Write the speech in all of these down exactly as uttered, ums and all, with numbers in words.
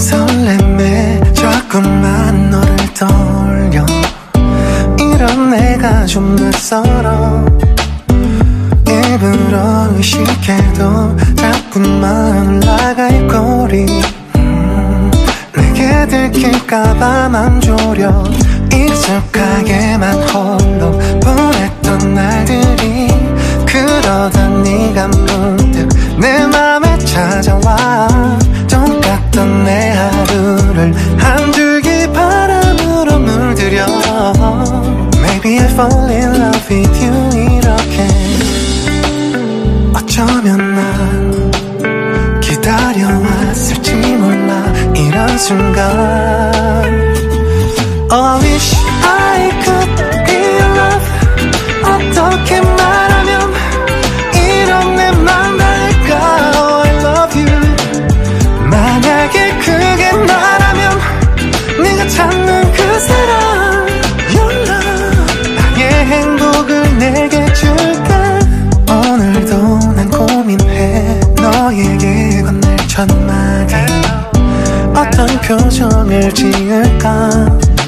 설렘에 자꾸만 너를 떠올려. 이런 내가 좀 낯설어. 일부러 의식해도 자꾸만 올라가 입꼬리. 음, 내게 들킬까봐 맘 졸여. 익숙하게만 홀로 보냈던 날들이 그러다 네가 문득 내 맘에 찾아와. 똑같던 내 하루를 한 줄기 바람으로 물들여. Maybe I fall in love with you. 이렇게 어쩌면 난 기다려왔을지 몰라. 이런 순간 Oh, I wish I could be your love. 어떻게 말하면 이런 내 맘 닿을까. Oh, I love you. 만약에 그게 나라면 네가 찾는 그 사람 Your love. 나의 행복을 내게 줄게. 오늘도 난 고민해. 너에게 건넬 첫 마디 어떤 표정을 지을까.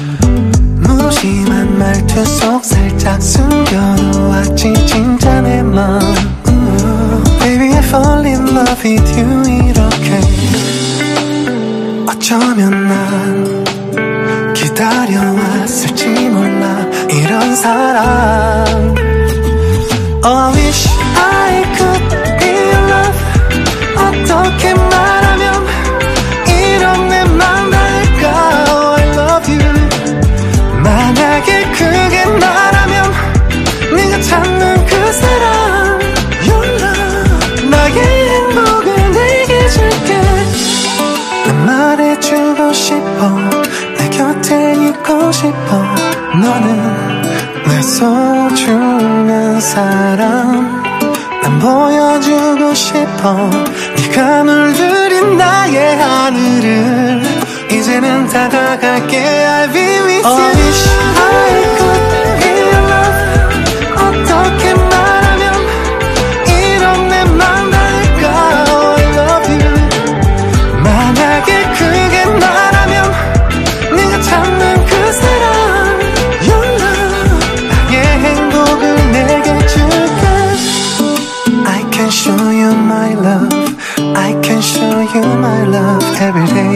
무심한 말투 속 살짝 숨겨놓았지 진짜 내 맘. Baby I fall in love with you. 이렇게 어쩌면 난 기다려왔을지 몰라. 이런 사랑 Oh, I wish I could be your love. 어떻게 말하면 이런 내 맘 닿을까. Oh, I love you. 만약에 그게 나라면 네가 찾는 그 사람 Your love. 나의 행복을 내게 줄게. 난 말해주고 싶어. 내 곁에 있고 싶어. 너는 내 소중한 사람. 난 보여주고 싶어. 네가 물들인 나의 하늘을. 이제는 다가갈게. I'll be with you. I wish I could be your love. 어떻게 말하면 이런 내 맘 닿을까. Oh, I love you. 만약에 그게 나라면 네가 찾는 그 사람 Your love. 나의 행복을 내게 줄게. I can show you my love. I can show you my love every day.